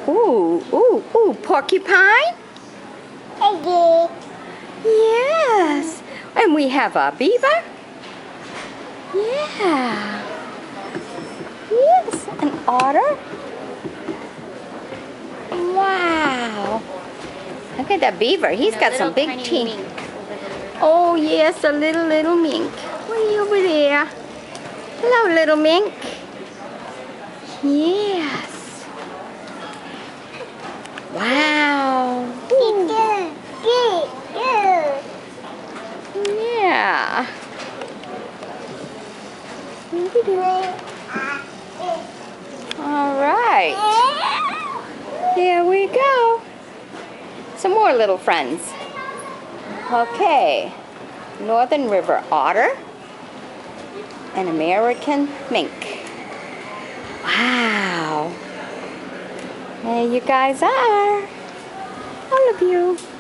Ooh, ooh, ooh, porcupine? Yes. And we have a beaver? Yeah. Yes, an otter? Wow. Look at that beaver. He's got some big teeth. Oh, yes, a little mink. Way over there. Hello, little mink. Yes. Wow. Ooh. Yeah. All right. Here we go. Some more little friends. Okay. Northern River Otter. An American mink. Wow. There you guys are. All of you.